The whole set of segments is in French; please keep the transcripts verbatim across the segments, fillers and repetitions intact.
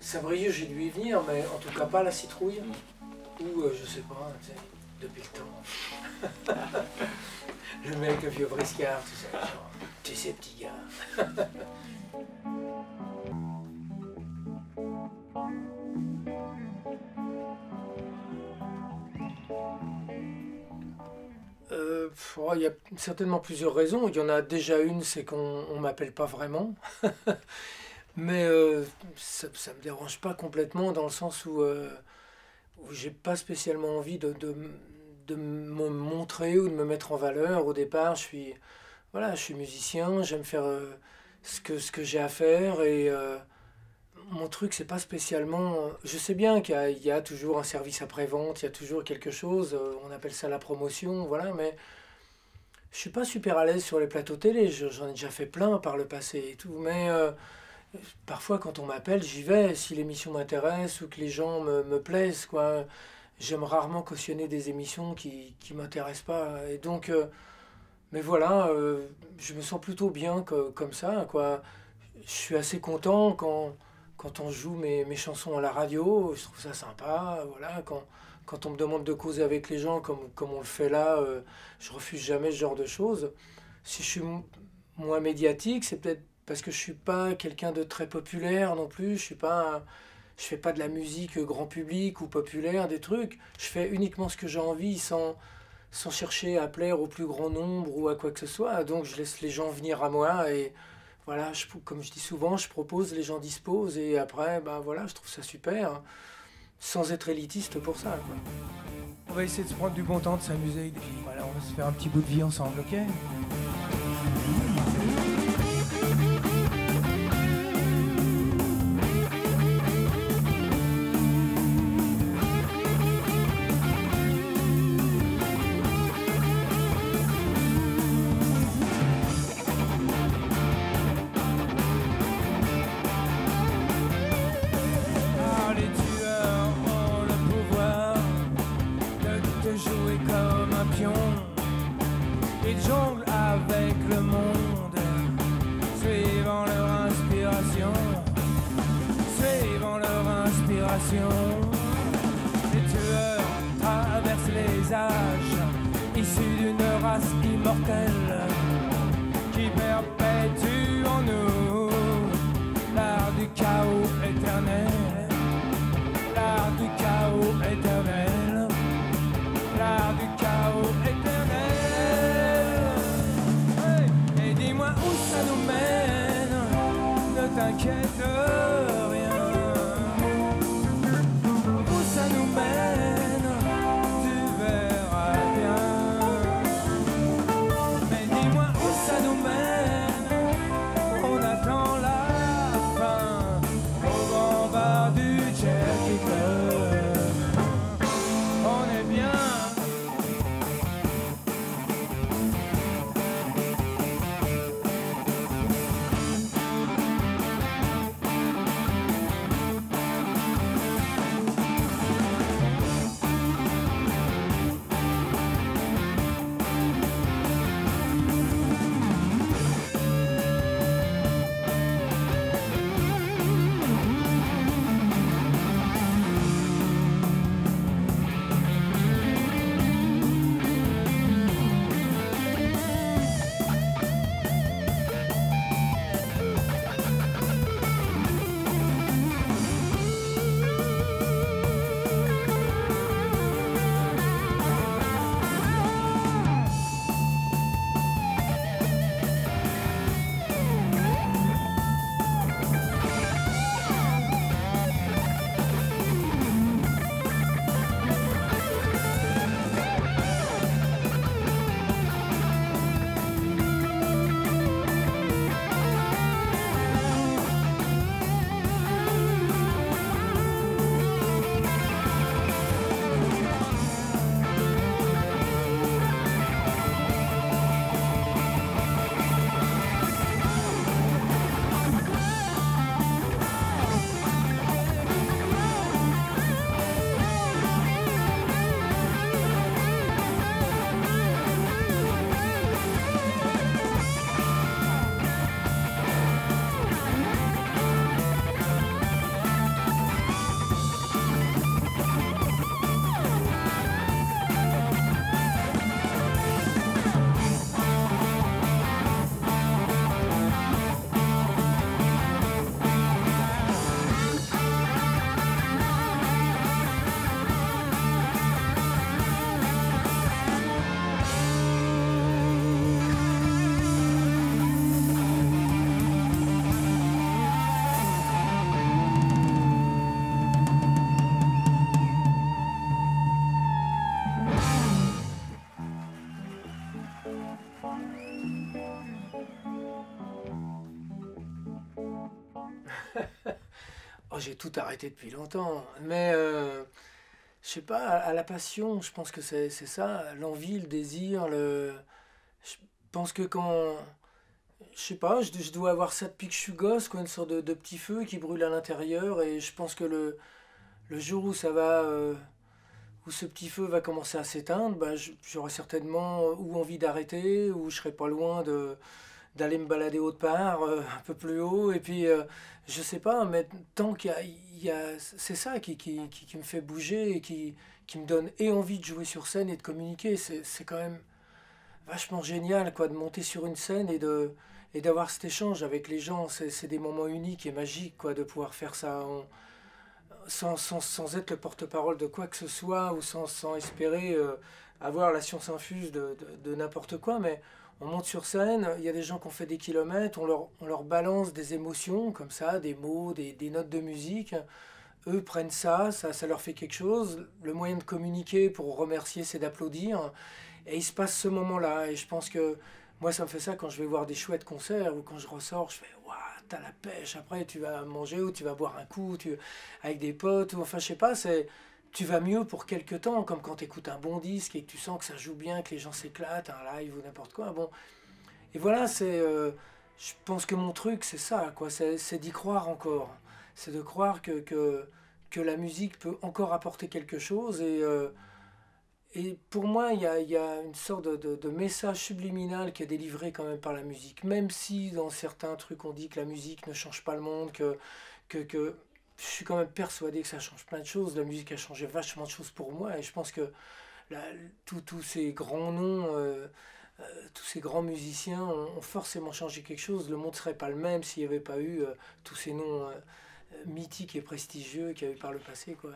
Saint-Brieuc, j'ai dû y venir, mais en tout cas pas la citrouille. Ou, euh, je sais pas, tu sais, depuis le temps. Le mec, le vieux briscard, tout ça, genre, tu sais, petit gars. Euh, oh, il y a certainement plusieurs raisons. Il y en a déjà une, c'est qu'on ne m'appelle pas vraiment. Mais euh, ça ne me dérange pas complètement dans le sens où, euh, où j'ai pas spécialement envie de, de, de me montrer ou de me mettre en valeur. Au départ, je suis, voilà, je suis musicien, j'aime faire euh, ce que, ce que j'ai à faire et euh, mon truc, c'est pas spécialement. Je sais bien qu'il y a, il y a toujours un service après-vente, il y a toujours quelque chose, euh, on appelle ça la promotion, voilà, mais je suis pas super à l'aise sur les plateaux télé, je- j'en ai déjà fait plein par le passé et tout, mais euh, parfois quand on m'appelle, j'y vais si l'émission m'intéresse ou que les gens me, me plaisent, quoi. J'aime rarement cautionner des émissions qui, qui m'intéressent pas, et donc, euh, mais voilà, euh, je me sens plutôt bien que- comme ça, quoi. Je suis assez content quand, quand on joue mes, mes chansons à la radio, je trouve ça sympa, voilà, quand, quand on me demande de causer avec les gens comme, comme on le fait là, euh, je refuse jamais ce genre de choses. Si je suis mo- moins médiatique, c'est peut-être parce que je suis pas quelqu'un de très populaire non plus, je suis pas, un- je fais pas de la musique grand public ou populaire, des trucs, je fais uniquement ce que j'ai envie sans, sans chercher à plaire au plus grand nombre ou à quoi que ce soit, donc je laisse les gens venir à moi et voilà, je, comme je dis souvent, je propose, les gens disposent, et après, ben voilà, je trouve ça super, hein, sans être élitiste pour ça, quoi. On va essayer de se prendre du bon temps, de s'amuser, et puis voilà, on va se faire un petit bout de vie ensemble, ok? Ah, les tueurs ont le pouvoir de te jouer comme un pion. Ils jonglent avec le monde, suivant leur inspiration, suivant leur inspiration. Les tueurs traversent les âges, issus d'une race immortelle, qui perpétue en nous l'art du chaos éternel, l'art du chaos éternel, l'art du chaos éternel. Hey, et dis-moi où ça nous mène, ne t'inquiète rien. Où ça nous mène, tu verras bien. Mais dis-moi où ça nous mène, on attend la fin au grand bar du Cherky Club. On est bien. Oh, j'ai tout arrêté depuis longtemps. Mais euh, je sais pas, à, à la passion, je pense que c'est c'est ça, l'envie, le désir, le. Je pense que quand. Je sais pas, je, je dois avoir ça depuis que je suis gosse, quoi, une sorte de, de petit feu qui brûle à l'intérieur. Et je pense que le, le jour où ça va. euh, où ce petit feu va commencer à s'éteindre, bah, je- j'aurai certainement ou envie d'arrêter, ou je serai pas loin de d'aller me balader autre part, euh, un peu plus haut. Et puis, euh, je sais pas, mais tant qu'il y a, il y a- c'est ça qui, qui, qui, qui me fait bouger et qui, qui me donne et envie de jouer sur scène et de communiquer. C'est, c'est quand même vachement génial, quoi, de monter sur une scène et de et d'avoir cet échange avec les gens. C'est, c'est des moments uniques et magiques, quoi, de pouvoir faire ça en- sans, sans, sans être le porte-parole de quoi que ce soit ou sans, sans espérer euh, avoir la science infuse de, de, de n'importe quoi, mais on monte sur scène, il y a des gens qui ont fait des kilomètres, on leur, on leur balance des émotions comme ça, des mots, des, des notes de musique. Eux prennent ça, ça, ça leur fait quelque chose. Le moyen de communiquer pour remercier, c'est d'applaudir. Et il se passe ce moment-là. Et je pense que moi, ça me fait ça quand je vais voir des chouettes concerts ou quand je ressors, je fais waouh, t'as la pêche. Après, tu vas manger ou tu vas boire un coup tu, avec des potes. Ou enfin, je sais pas, c'est. Tu vas mieux pour quelques temps, comme quand tu écoutes un bon disque et que tu sens que ça joue bien, que les gens s'éclatent, un live ou n'importe quoi. Bon, et voilà, c'est, euh, je pense que mon truc, c'est ça, quoi. C'est c'est d'y croire encore. C'est de croire que, que, que la musique peut encore apporter quelque chose. Et, euh, et pour moi, il y a, il y a une sorte de, de- de message subliminal qui est délivré quand même par la musique. Même si dans certains trucs, on dit que la musique ne change pas le monde, que, que, que je suis quand même persuadé que ça change plein de choses. La musique a changé vachement de choses pour moi. Et je pense que la- tous tous ces grands noms, euh, euh, tous ces grands musiciens ont, ont forcément changé quelque chose. Le monde ne serait pas le même s'il n'y avait pas eu euh, tous ces noms euh, euh, mythiques et prestigieux qu'il y a eu par le passé, quoi.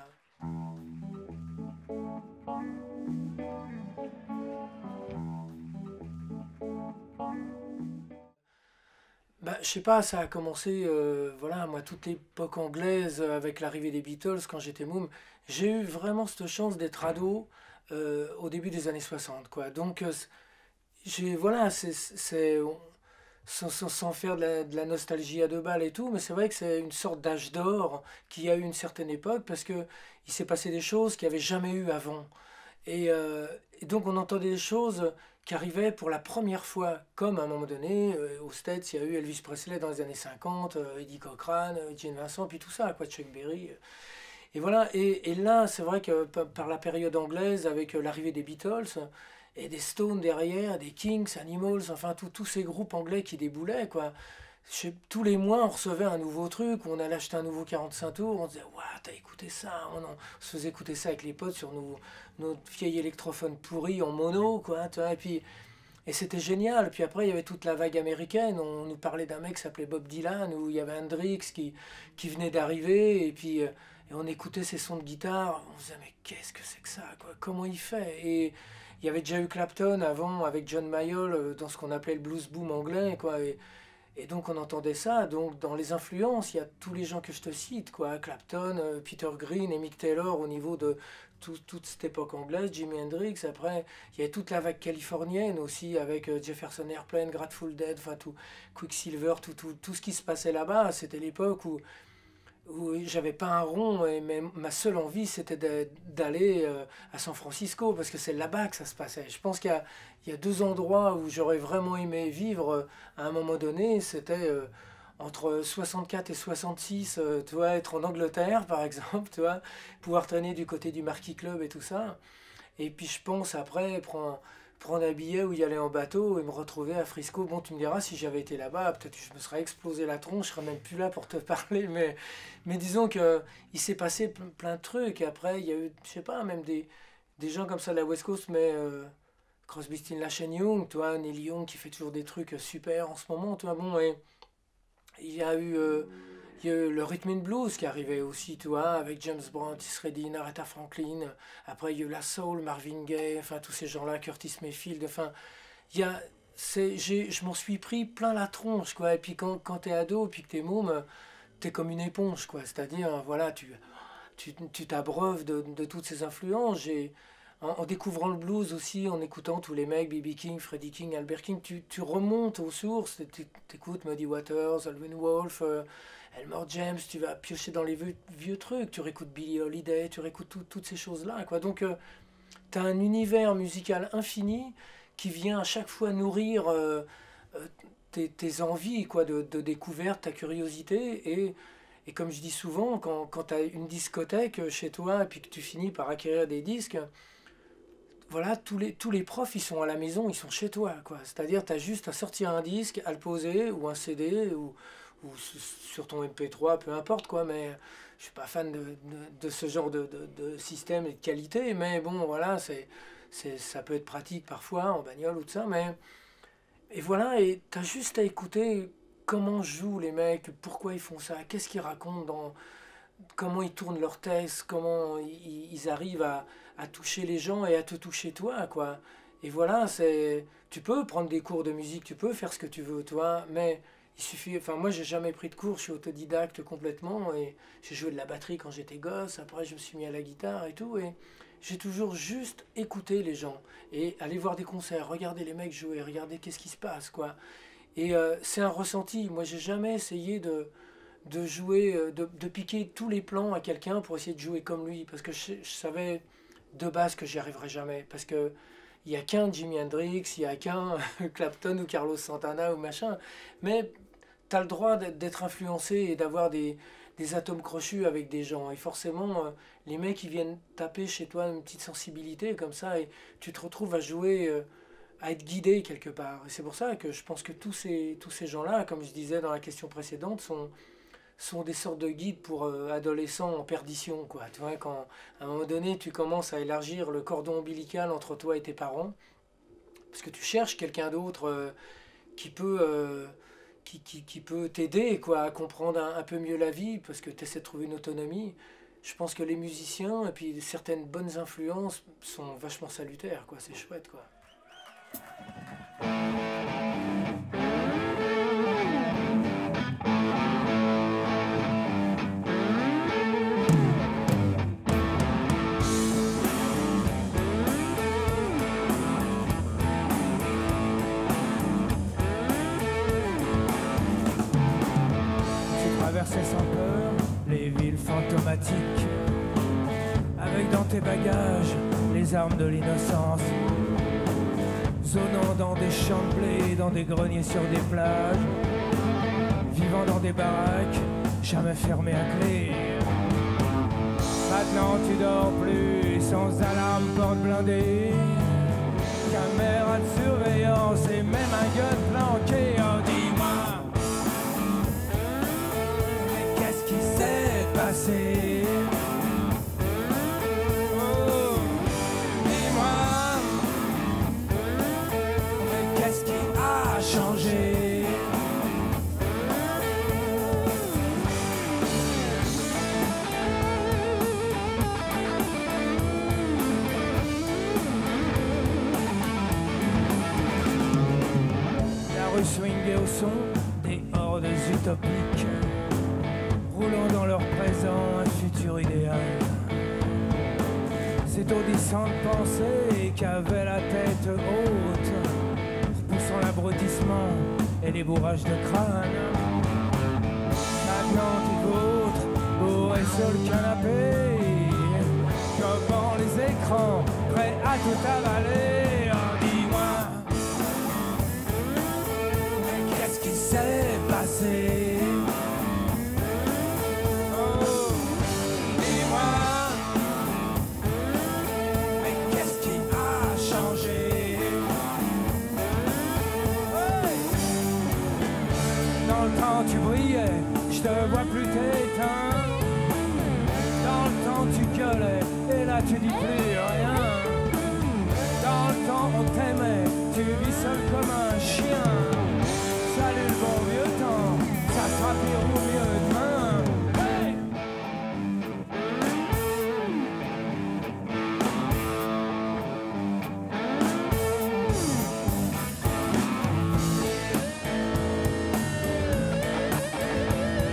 Bah, je sais pas, ça a commencé, euh, voilà, moi, toute l'époque anglaise euh, avec l'arrivée des Beatles quand j'étais môme. J'ai eu vraiment cette chance d'être ado euh, au début des années soixante, quoi. Donc, euh, j'ai, voilà, c'est, c'est, sans, sans- sans faire de la, de la nostalgie à deux balles et tout, mais c'est vrai que c'est une sorte d'âge d'or qui a eu une certaine époque parce que il s'est passé des choses qu'il n'y avait jamais eu avant. Et, euh, et donc on entendait des choses qui arrivaient pour la première fois, comme à un moment donné, euh, aux States, il y a eu Elvis Presley dans les années cinquante, euh, Eddie Cochran, euh, Gene Vincent, puis tout ça, quoi, Chuck Berry. euh. Et voilà, et, et là, c'est vrai que pa- par la période anglaise, avec euh, l'arrivée des Beatles, et des Stones derrière, des Kings, Animals, enfin tout- tous ces groupes anglais qui déboulaient, quoi. Je sais- tous les mois, on recevait un nouveau truc, on allait acheter un nouveau quarante-cinq tours, on disait, waouh, t'as écouté ça? On, en- on se faisait écouter ça avec les potes sur nos, notre vieil électrophone pourri en mono, quoi, tu vois, et puis, et c'était génial. Puis après, il y avait toute la vague américaine. On nous parlait d'un mec qui s'appelait Bob Dylan, où il y avait Hendrix qui, qui venait d'arriver. Et puis, euh, et on écoutait ses sons de guitare. On se disait, mais qu'est-ce que c'est que ça, quoi? Comment il fait? Et il y avait déjà eu Clapton avant, avec John Mayall, euh, dans ce qu'on appelait le blues boom anglais, quoi. Et, et donc on entendait ça. Donc dans les influences, il y a tous les gens que je te cite, quoi. Clapton, euh, Peter Green et Mick Taylor au niveau de tout- toute cette époque anglaise, Jimi Hendrix. Après, il y avait toute la vague californienne aussi avec euh, Jefferson Airplane, Grateful Dead, enfin tout, Quicksilver, tout, tout, tout ce qui se passait là-bas. C'était l'époque où où j'avais pas un rond et même ma seule envie c'était de- d'aller euh, à San Francisco parce que c'est là-bas que ça se passait. Je pense qu'il y a, il y a deux endroits où j'aurais vraiment aimé vivre euh, à un moment donné. C'était euh, entre soixante-quatre et soixante-six, euh, tu vois, être en Angleterre par exemple, tu vois, pouvoir traîner du côté du Marquis Club et tout ça. Et puis je pense après prendre, prendre un billet ou y aller en bateau et me retrouver à Frisco. Bon, tu me diras, si j'avais été là-bas, peut-être que je me serais explosé la tronche, je serais même plus là pour te parler. Mais, mais disons que il s'est passé ple- plein de trucs. Et après, il y a eu, je sais pas, même des, des gens comme ça de la West Coast, mais euh, Crosby, Stills, Nash Young, tu vois, Neil Young qui fait toujours des trucs super en ce moment, tu vois. Bon, et il y a eu... euh, il y a eu le rhythm and blues qui arrivait aussi, tu vois, avec James Brown, Otis Redding, Aretha Franklin. Après, il y a eu la soul, Marvin Gaye, enfin, tous ces gens-là, Curtis Mayfield. Enfin, il y a, c'est, j'ai, je m'en suis pris plein la tronche, quoi. Et puis quand, quand t'es ado, puis que t'es môme, t'es comme une éponge, quoi. C'est-à-dire, voilà, tu, tu, tu t'abreuves de, de toutes ces influences. J'ai, en, en découvrant le blues aussi, en écoutant tous les mecs, B B King, Freddie King, Albert King, tu, tu remontes aux sources, tu écoutes Muddy Waters, Alvin Wolf, euh, Elmore James, tu vas piocher dans les vieux, vieux trucs, tu réécoutes Billie Holiday, tu réécoutes tout, toutes ces choses-là, quoi. Donc, euh, tu as un univers musical infini qui vient à chaque fois nourrir euh, euh, tes, tes envies, quoi, de, de découverte, ta curiosité. Et, et comme je dis souvent, quand, quand tu as une discothèque chez toi et puis que tu finis par acquérir des disques, voilà, tous les, tous les profs, ils sont à la maison, ils sont chez toi, quoi. C'est-à-dire, tu as juste à sortir un disque, à le poser, ou un C D, ou, ou sur ton M P trois, peu importe, quoi. Mais je suis pas fan de, de, de ce genre de, de, de système et de qualité, mais bon, voilà, c'est, c'est, ça peut être pratique parfois, en bagnole ou tout ça, mais... Et voilà, et tu as juste à écouter comment jouent les mecs, pourquoi ils font ça, qu'est-ce qu'ils racontent dans... Comment ils tournent leurs textes, comment ils, ils arrivent à, à toucher les gens et à te toucher toi, quoi. Et voilà, c'est, tu peux prendre des cours de musique, tu peux faire ce que tu veux, toi, mais il suffit, enfin moi j'ai jamais pris de cours, je suis autodidacte complètement, et j'ai joué de la batterie quand j'étais gosse, après je me suis mis à la guitare et tout, et j'ai toujours juste écouté les gens, et aller voir des concerts, regarder les mecs jouer, regarder qu'est-ce qui se passe, quoi. Et euh, c'est un ressenti, moi j'ai jamais essayé de... de jouer, euh, de, de piquer tous les plans à quelqu'un pour essayer de jouer comme lui, parce que je, je savais de base que j'y arriverais jamais, parce que il y a qu'un Jimi Hendrix, il y a qu'un Clapton ou Carlos Santana ou machin, mais tu as le droit d'être influencé et d'avoir des, des atomes crochus avec des gens, et forcément euh, les mecs ils viennent taper chez toi une petite sensibilité comme ça, et tu te retrouves à jouer, euh, à être guidé quelque part, et c'est pour ça que je pense que tous ces, tous ces gens-là, comme je disais dans la question précédente, sont sont des sortes de guides pour euh, adolescents en perdition, quoi. Tu vois, quand à un moment donné, tu commences à élargir le cordon ombilical entre toi et tes parents, parce que tu cherches quelqu'un d'autre euh, qui peut, euh, qui, qui, qui peut t'aider, quoi, à comprendre un, un peu mieux la vie, parce que tu essaies de trouver une autonomie. Je pense que les musiciens et puis certaines bonnes influences sont vachement salutaires, quoi. C'est chouette, quoi. Traverser sans peur les villes fantomatiques, avec dans tes bagages les armes de l'innocence, zonant dans des champs de blé, dans des greniers sur des plages, vivant dans des baraques jamais fermées à clé. Maintenant tu dors plus sans alarme, porte blindée, caméra de surveillance et même un gun planqué. Oh, dis-moi, passé. Oh, dis-moi, mais qu'est-ce qui a changé? La rue swingait au son des hordes utopiques, roulant dans leur présent un futur idéal. S'étourdissant de pensée qu'avait la tête haute, repoussant l'abrutissement et les bourrages de crâne. Maintenant tu vôtres, bourré sur le canapé, devant les écrans, prêt à tout avaler. Oh, dis-moi, qu'est-ce qui s'est passé? Tu brillais, je te vois plus t'éteindre. Dans le temps tu gueulais, et là tu dis plus rien. Dans le temps on t'aimait, tu vis seul comme un chien. Salut le bon vieux temps, ça sera pire ou mieux demain. Hey!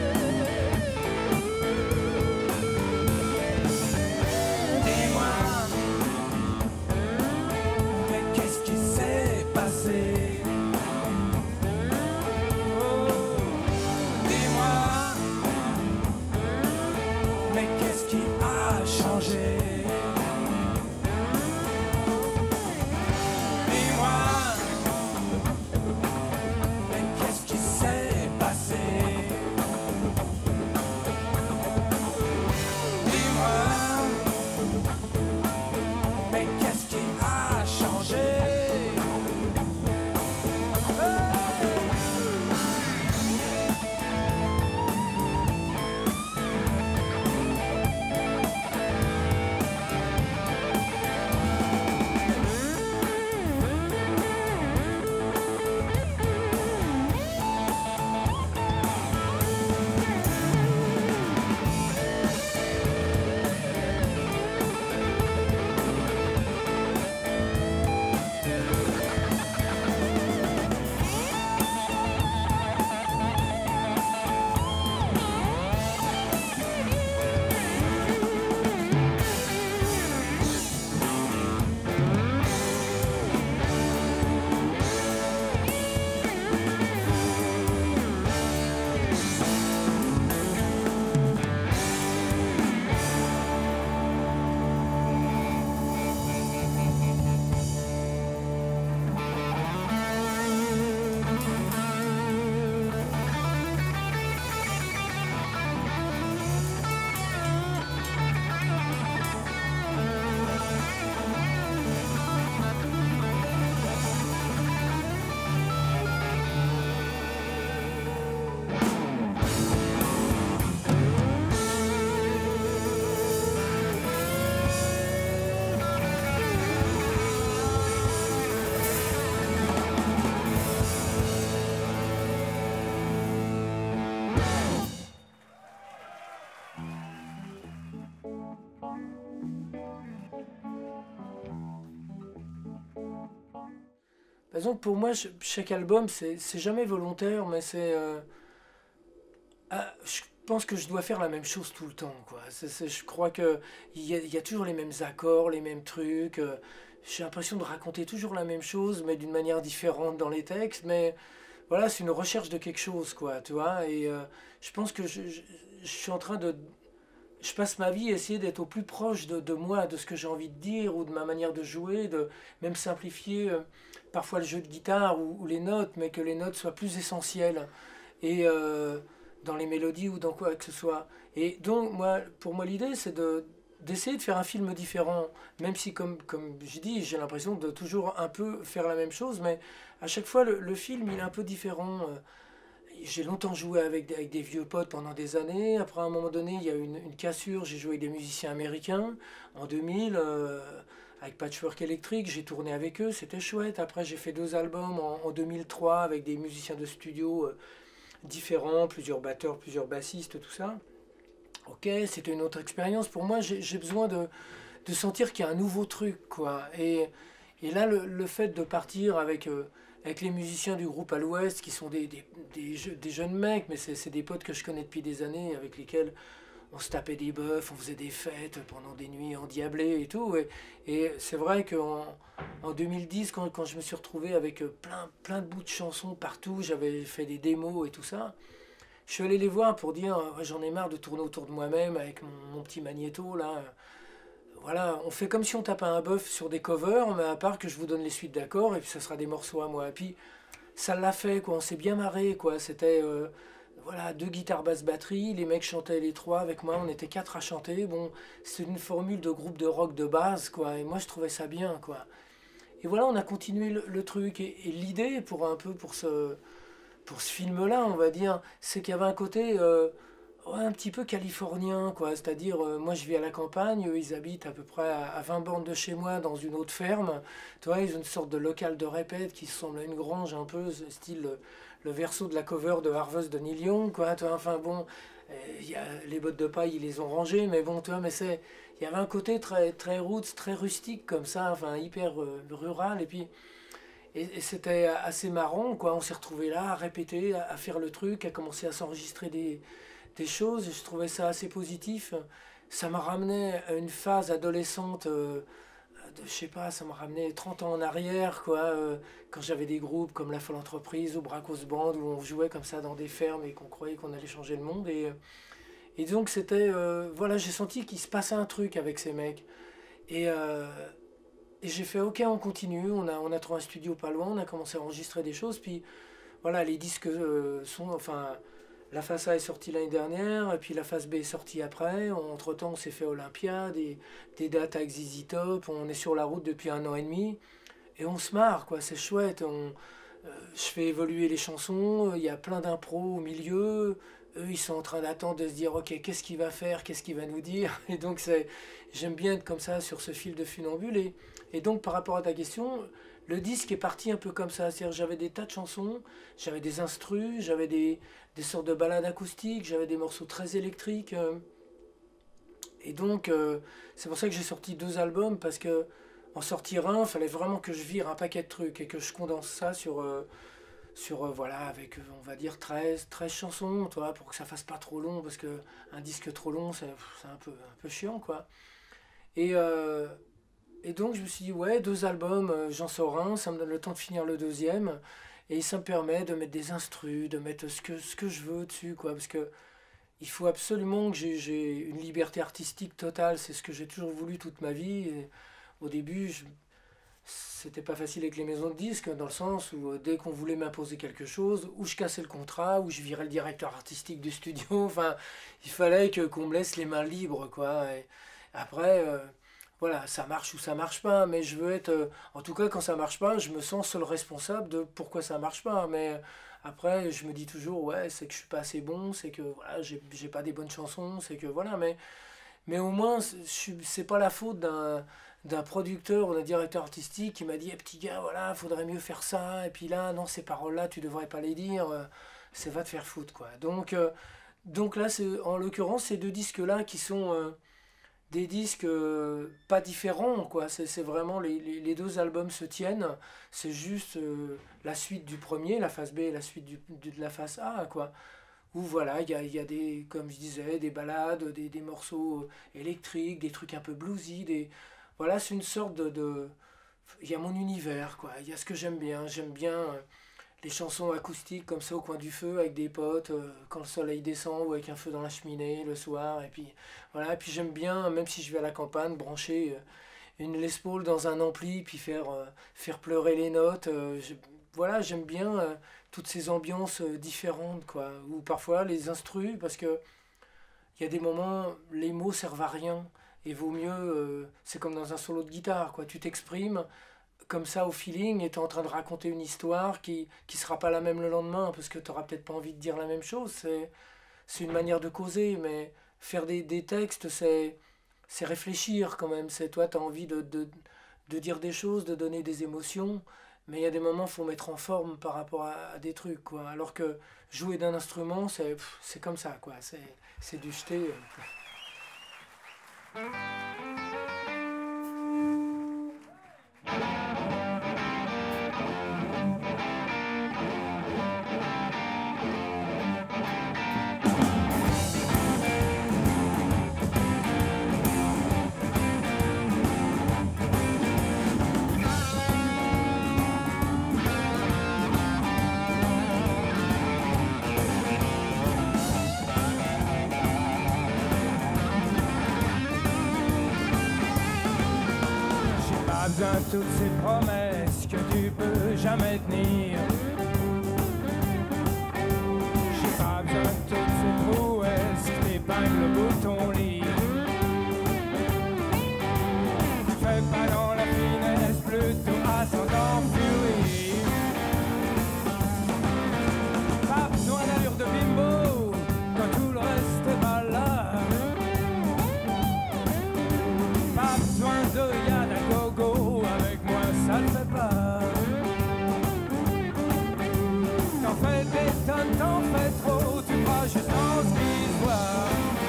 Dis-moi, Par exemple, pour moi, ch- chaque album, c'est c'est jamais volontaire, mais c'est... euh, ah, je pense que je dois faire la même chose tout le temps, quoi. C'est- c'est- je crois que il y a, il y a toujours les mêmes accords, les mêmes trucs. euh, J'ai l'impression de raconter toujours la même chose, mais d'une manière différente dans les textes. Mais voilà, c'est une recherche de quelque chose, quoi, tu vois. Et euh, je pense que je, je- je suis en train de... Je passe ma vie à essayer d'être au plus proche de, de moi, de ce que j'ai envie de dire, ou de ma manière de jouer, de même simplifier euh, parfois le jeu de guitare ou, ou les notes, mais que les notes soient plus essentielles. Et euh, dans les mélodies ou dans quoi que ce soit. Et donc, moi, pour moi, l'idée, c'est de d'essayer de faire un film différent, même si, comme, comme je dis, j'ai l'impression de toujours un peu faire la même chose, mais à chaque fois, le, le film, il est un peu différent. Euh, J'ai longtemps joué avec, avec des vieux potes pendant des années. Après, à un moment donné, il y a eu une, une cassure. J'ai joué avec des musiciens américains en deux mille, euh, avec Patchwork Electric. J'ai tourné avec eux, c'était chouette. Après, j'ai fait deux albums en, en deux mille trois avec des musiciens de studio euh, différents, plusieurs batteurs, plusieurs bassistes, tout ça. Ok, c'était une autre expérience. Pour moi, j'ai j'ai besoin de, de sentir qu'il y a un nouveau truc, quoi. Et, et là, le, le fait de partir avec, euh, avec les musiciens du groupe à l'Ouest, qui sont des, des, des, je- des jeunes mecs, mais c'est c'est des potes que je connais depuis des années, avec lesquels on se tapait des bœufs, on faisait des fêtes pendant des nuits endiablées et tout. Et, et c'est vrai qu'en en deux mille dix, quand, quand je me suis retrouvé avec euh, plein, plein de bouts de chansons partout, j'avais fait des démos et tout ça. Je suis allé les voir pour dire euh, ouais, j'en ai marre de tourner autour de moi-même avec mon, mon petit magnéto là. Voilà, on fait comme si on tapait un bœuf sur des covers, mais à part que je vous donne les suites d'accords et puis ça sera des morceaux à moi. Et puis ça l'a fait quoi, on s'est bien marré quoi. C'était euh, voilà deux guitares basse batterie, les mecs chantaient les trois avec moi, on était quatre à chanter. Bon, c'est une formule de groupe de rock de base quoi, et moi je trouvais ça bien quoi. Et voilà, on a continué le, le truc et, et l'idée pour un peu pour ce pour ce film-là, on va dire, c'est qu'il y avait un côté euh, ouais, un petit peu californien, quoi. C'est-à-dire, euh, moi je vis à la campagne, eux ils habitent à peu près à, à vingt bornes de chez moi, dans une autre ferme. Tu vois, ils ont une sorte de local de répète qui ressemble à une grange un peu, style le, le verso de la cover de Harvest de Neil Young, quoi. Tu vois, enfin bon, euh, il y a, les bottes de paille, ils les ont rangées, mais bon, tu vois, mais c'est... Il y avait un côté très, très roots, très rustique comme ça, enfin hyper euh, rural, et puis et, et c'était assez marrant, quoi. On s'est retrouvés là à répéter, à, à faire le truc, à commencer à s'enregistrer des, des choses. Et je trouvais ça assez positif. Ça m'a ramené à une phase adolescente, euh, de, je sais pas, ça m'a ramené trente ans en arrière, quoi. Euh, quand j'avais des groupes comme La Folle Entreprise ou Bracos Band, où on jouait comme ça dans des fermes et qu'on croyait qu'on allait changer le monde. Et, et donc c'était, euh, voilà, j'ai senti qu'il se passait un truc avec ces mecs. Et, euh, et j'ai fait, ok, on continue, on a, on a trouvé un studio pas loin, on a commencé à enregistrer des choses, puis voilà, les disques euh, sont, enfin, la face A est sortie l'année dernière, et puis la face B est sortie après, entre-temps on s'est fait Olympia, des, des dates avec Z Z Top, on est sur la route depuis un an et demi, et on se marre, quoi, c'est chouette, on, euh, je fais évoluer les chansons, il y a plein d'impros au milieu, eux ils sont en train d'attendre de se dire ok qu'est-ce qu'il va faire, qu'est-ce qu'il va nous dire, et donc c'est, j'aime bien être comme ça sur ce fil de funambule, et, et donc par rapport à ta question, le disque est parti un peu comme ça, c'est-à-dire j'avais des tas de chansons, j'avais des instrus, j'avais des, des sortes de ballades acoustiques, j'avais des morceaux très électriques, euh, et donc euh, c'est pour ça que j'ai sorti deux albums, parce que en sortir un, il fallait vraiment que je vire un paquet de trucs et que je condense ça sur, euh, sur euh, voilà, avec, euh, on va dire, treize treize chansons, toi, pour que ça fasse pas trop long, parce que un disque trop long, c'est c'est un peu, un peu chiant, quoi. Et, euh, et donc, je me suis dit, ouais, deux albums, euh, j'en sors un, ça me donne le temps de finir le deuxième, et ça me permet de mettre des instrus, de mettre ce que, ce que je veux dessus, quoi, parce que il faut absolument que j'ai j'ai une liberté artistique totale, c'est ce que j'ai toujours voulu toute ma vie. Et au début, je, c'était pas facile avec les maisons de disques, dans le sens où euh, dès qu'on voulait m'imposer quelque chose, ou je cassais le contrat, ou je virais le directeur artistique du studio. Enfin, il fallait que qu'on me laisse les mains libres, quoi. Et après, euh, voilà, ça marche ou ça marche pas, mais je veux être. Euh, en tout cas, quand ça marche pas, je me sens seul responsable de pourquoi ça marche pas. Mais après, je me dis toujours, ouais, c'est que je suis pas assez bon, c'est que voilà, j'ai j'ai pas des bonnes chansons, c'est que voilà, mais mais au moins, c'est c'est pas la faute d'un d'un producteur ou d'un directeur artistique qui m'a dit, eh, petit gars, voilà, faudrait mieux faire ça. Et puis là, non, ces paroles-là, tu devrais pas les dire. euh, C'est va te faire foutre, quoi. Donc, euh, donc là, c'est, en l'occurrence, ces deux disques-là qui sont euh, des disques euh, pas différents, quoi. C'est c'est vraiment les, les, les deux albums se tiennent. C'est juste euh, la suite du premier, la face B et la suite du, du- de la face A, quoi. Où voilà, il y a, il y a des, comme je disais, des ballades, des, des morceaux électriques, des trucs un peu bluesy, des... Voilà, c'est une sorte de, de- il y a mon univers, quoi. Il y a ce que j'aime bien. J'aime bien euh, les chansons acoustiques comme ça au coin du feu avec des potes euh, quand le soleil descend ou avec un feu dans la cheminée le soir. Et puis voilà, et puis j'aime bien, même si je vais à la campagne, brancher euh, une Les Paul dans un ampli puis faire, euh, faire pleurer les notes. Euh, je- voilà, j'aime bien euh, toutes ces ambiances euh, différentes, quoi. Ou parfois les instrus, parce que il y a des moments, les mots servent à rien. Et vaut mieux, euh, c'est comme dans un solo de guitare, quoi. Tu t'exprimes comme ça au feeling et tu es en train de raconter une histoire qui qui sera pas la même le lendemain parce que tu n'auras peut-être pas envie de dire la même chose. C'est, c'est une manière de causer, mais faire des, des textes, c'est, c'est réfléchir quand même. C'est toi, tu as envie de, de, de dire des choses, de donner des émotions, mais il y a des moments, il faut mettre en forme par rapport à, à des trucs, quoi. Alors que jouer d'un instrument, c'est, pff, c'est comme ça, quoi. C'est, c'est du jeter. euh. J'ai pas besoin de toutes ces promesses que tu peux jamais tenir. J'ai pas besoin de toutes ces prouesses qui t'épinglent au bout de ton lit. Fais pas dans la finesse, plutôt ascendant furie. Pas besoin d'allure de bimbo quand tout le reste est pas là. Pas besoin de yad à gogo, avec moi ça le fait pas. T'en fais des tonnes, t'en fais trop, tu crois juste en ce qui se voit.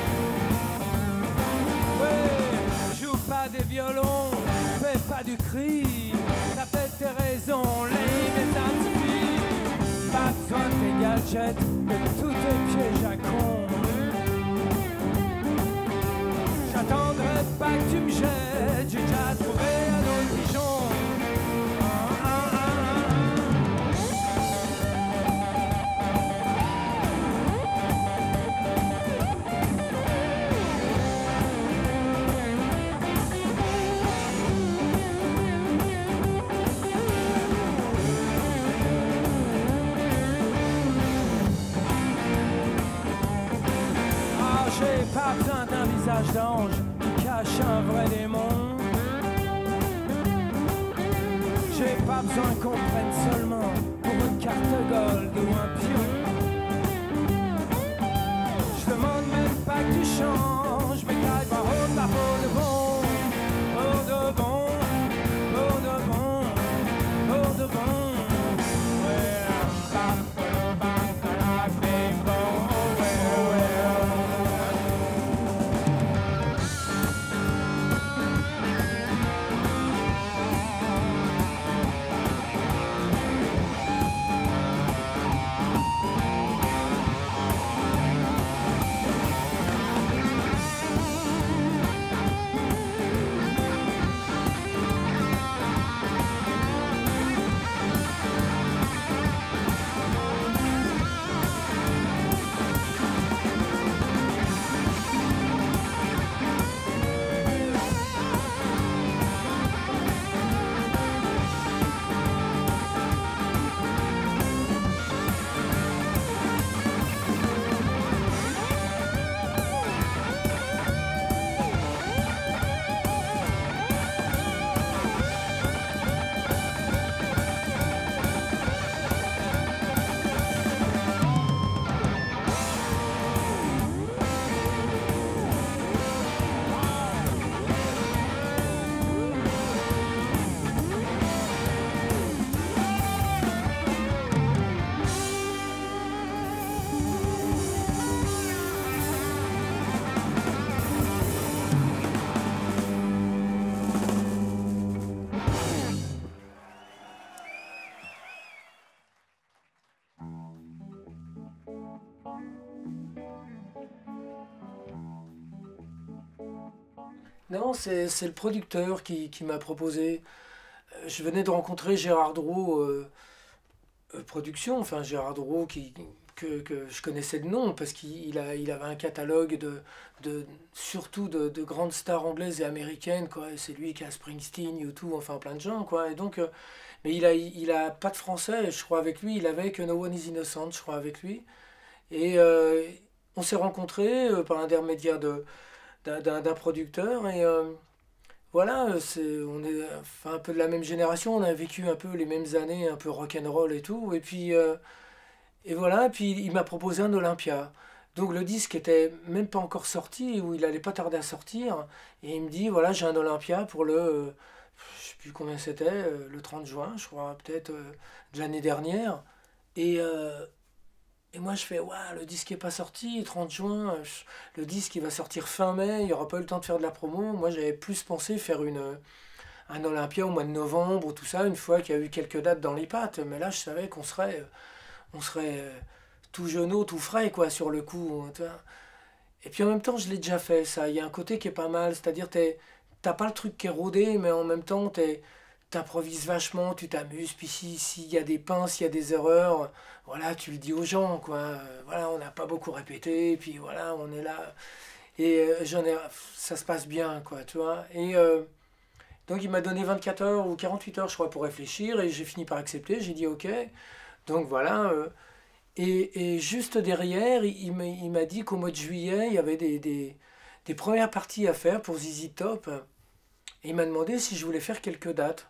Ouais, joue pas des violons, fais pas du cri, t'as fait tes raisons, les ça te suffit. Pas besoin de tes gadgets, de tous tes pièges à con. J'attendrai pas que tu me jettes, j'ai déjà trouvé un autre pigeon. Ah, ah, ah, ah, j'ai pas besoin d'un visage d'ange qui cache un vrai démon. J'ai pas besoin qu'on prenne seulement pour une carte gold ou un pion. Je demande même pas que tu changes, mais qu'aille par haut par pour de bon, pour de bon, pour de bon, pour de bon. Ouais, bah, bah, bah, bah, bing, bon, ouais, ouais. Non, c'est c'est le producteur qui, qui m'a proposé. Euh, Je venais de rencontrer Gérard Drouot, euh, euh, Production, enfin Gérard Drouot qui, que, que je connaissais de nom parce qu'il il a, il avait un catalogue de, de surtout de, de grandes stars anglaises et américaines, quoi. Et c'est lui qui a Springsteen, U deux, enfin plein de gens, quoi. Et donc, euh, mais il a, il a pas de français, je crois, avec lui. Il avait que No One Is Innocent, je crois, avec lui. Et euh, on s'est rencontrés euh, par l'intermédiaire de, d'un, d'un- d'un producteur. Et euh, voilà, euh, c'est, on est euh, enfin, un peu de la même génération. On a vécu un peu les mêmes années, un peu rock'n'roll et tout. Et puis, euh, et voilà, puis il m'a proposé un Olympia. Donc le disque était même pas encore sorti, ou il allait pas tarder à sortir. Et il me dit, voilà, j'ai un Olympia pour le, euh, je sais plus combien c'était, euh, le trente juin, je crois, peut-être euh, de l'année dernière. Et, euh, et moi je fais, waouh, le disque est pas sorti, trente juin, euh, je- le disque il va sortir fin mai, il n'y aura pas eu le temps de faire de la promo. Moi j'avais plus pensé faire une, un Olympia au mois de novembre, ou tout ça, une fois qu'il y a eu quelques dates dans les pattes. Mais là je savais qu'on serait on serait euh, tout jeunot, tout frais, quoi, sur le coup, hein, tu vois. Et puis en même temps, je l'ai déjà fait, ça. Il y a un côté qui est pas mal, c'est-à-dire t'es, t'as pas le truc qui est rodé, mais en même temps, t'es, t'improvises vachement, tu t'amuses. Puis si, s'il y a des pinces, s'il y a des erreurs, voilà, tu le dis aux gens, quoi. Euh, voilà, on n'a pas beaucoup répété, et puis voilà, on est là. Et euh, j'en ai, ça se passe bien, quoi, tu vois. Et euh, donc il m'a donné vingt-quatre heures ou quarante-huit heures, je crois, pour réfléchir, et j'ai fini par accepter. J'ai dit OK. Donc voilà. euh, et, et juste derrière, il m'a il m'a dit qu'au mois de juillet, il y avait des, des, des premières parties à faire pour Z Z Top. Et il m'a demandé si je voulais faire quelques dates.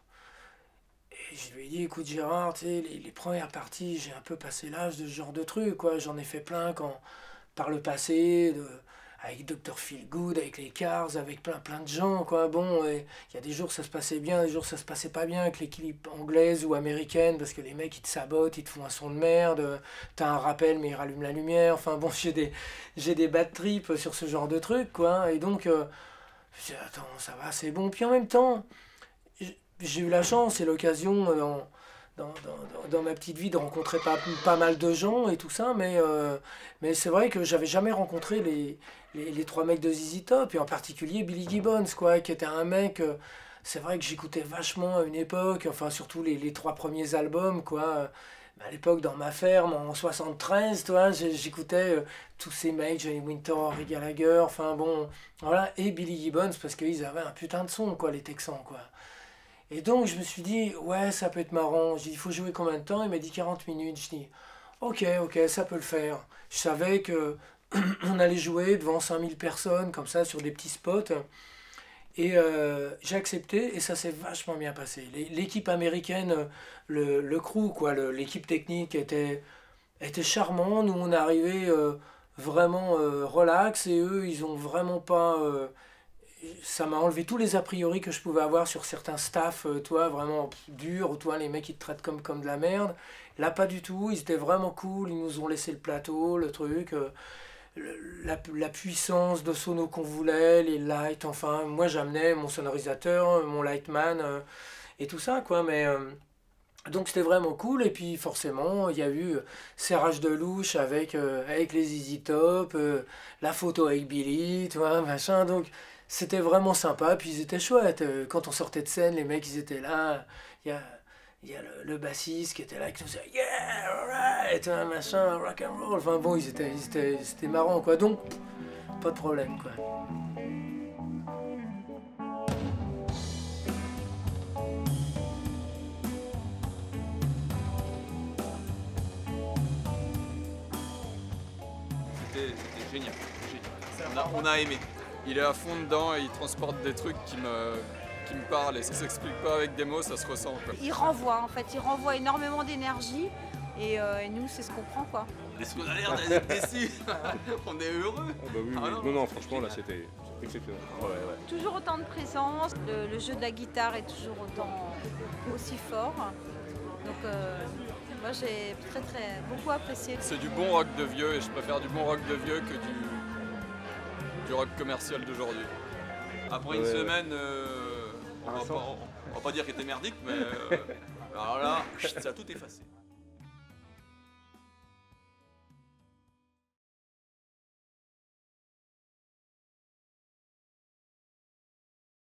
Et je lui ai dit, écoute Gérard, tu sais, les, les premières parties, j'ai un peu passé l'âge de ce genre de truc, quoi. J'en ai fait plein quand, par le passé, de, avec docteur Feelgood, avec les Cars, avec plein plein de gens, quoi. Bon, et il y a des jours ça se passait bien, des jours ça se passait pas bien avec l'équipe anglaise ou américaine, parce que les mecs ils te sabotent, ils te font un son de merde, t'as un rappel mais ils rallument la lumière. Enfin bon, j'ai des, j'ai des bad trips sur ce genre de trucs, quoi. Et donc, euh, je dis, attends, ça va, c'est bon. Puis en même temps, j- j'ai eu la chance et l'occasion euh, dans, dans, dans- dans ma petite vie de rencontrer pas, pas mal de gens et tout ça, mais, euh, mais c'est vrai que j'avais jamais rencontré les, les, les trois mecs de Z Z Top, et en particulier Billy Gibbons, quoi, qui était un mec, euh, c'est vrai que j'écoutais vachement à une époque, enfin surtout les, les trois premiers albums, quoi. À l'époque, dans ma ferme, en soixante-treize, toi, j'ai- j'écoutais euh, tous ces mecs, Johnny Winter, Henry Gallagher, enfin bon, voilà, et Billy Gibbons, parce qu'ils avaient un putain de son, quoi, les Texans, quoi. Et donc, je me suis dit, ouais, ça peut être marrant. J'ai dit, il faut jouer combien de temps? Il m'a dit quarante minutes. Je dis, ok, ok, ça peut le faire. Je savais que on allait jouer devant cinq mille personnes, comme ça, sur des petits spots. Et euh, j'ai accepté, et ça s'est vachement bien passé. Les- L'équipe américaine, euh, le, le crew, quoi, le- l'équipe technique était, était charmant. Nous, on est arrivé euh, vraiment euh, relax, et eux, ils ont vraiment pas. Euh, ça m'a enlevé tous les a priori que je pouvais avoir sur certains staffs, euh, toi, vraiment pff, durs, toi, les mecs, ils te traitent comme, comme de la merde. Là, pas du tout. Ils étaient vraiment cool. Ils nous ont laissé le plateau, le truc. euh, le- la, la puissance de sono qu'on voulait, les lights, enfin, moi j'amenais mon sonorisateur, mon lightman euh, et tout ça, quoi, mais euh, donc c'était vraiment cool, et puis forcément, il y a eu euh, serrage de louche avec, euh, avec les Z Z Top, euh, la photo avec Billy, tu vois, machin, donc c'était vraiment sympa, puis ils étaient chouettes, euh, quand on sortait de scène, les mecs, ils étaient là, il y a... Il y a le, le bassiste qui était là, qui nous disait yeah, alright, tu vois, machin, rock and roll. Enfin bon, ils étaient, ils étaient, c'était marrant, quoi. Donc, pas de problème, quoi. C'était c'était génial. génial. On a, on a aimé. Il est à fond dedans et il transporte des trucs qui me, qui me parlent et ça s'explique pas avec des mots, ça se ressent, quoi. Il renvoie en fait, il renvoie énormément d'énergie et, euh, et nous c'est ce qu'on prend quoi. Est-ce qu'on a l'air d'être déçus? On est heureux. Ah bah oui, Ah oui. non, Non, non, franchement, là, c'était exceptionnel. Ouais, ouais. Toujours autant de présence, le, le jeu de la guitare est toujours autant aussi fort. Donc euh, moi j'ai très très beaucoup apprécié. C'est du bon rock de vieux et je préfère du bon rock de vieux que du, du rock commercial d'aujourd'hui. Après une Ouais. semaine, euh, on, va Vincent. pas, on va pas dire qu'elle était merdique, mais euh, alors là, ça a tout effacé.